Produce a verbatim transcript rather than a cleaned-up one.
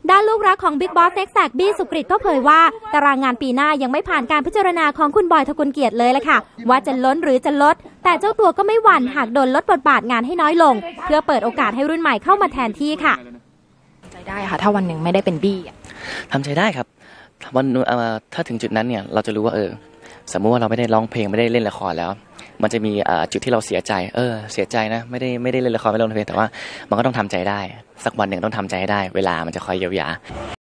ด้านลูกรักของบิ๊กบอสเน็กแซกบี้สุกฤตก็เผยว่าตารางงานปีหน้ายังไม่ผ่านการพิจารณาของคุณบอยทกุลเกียรติเลยละค่ะว่าจะล้นหรือจะลดแต่เจ้าตัวก็ไม่หวั่นหากโดนลดบทบาทงานให้น้อยลงเพื่อเปิดโอกาสให้รุ่นใหม่เข้ามาแทนที่ค่ะใจได้ค่ะถ้าวันหนึ่งไม่ได้เป็นบี้ทำใจได้ครับวันถ้าถึงจุดนั้นเนี่ยเราจะรู้ว่าเออสมมุติว่าเราไม่ได้ร้องเพลงไม่ได้เล่นละครแล้วมันจะมีจุดที่เราเสียใจเออเสียใจนะไม่ได้ไม่ได้เล่นละครไม่ได้ร้องเพลงแต่ว่ามันก็ต้องทำใจได้สักวันหนึ่งต้องทำใจให้ได้เวลามันจะคอยเยียวยา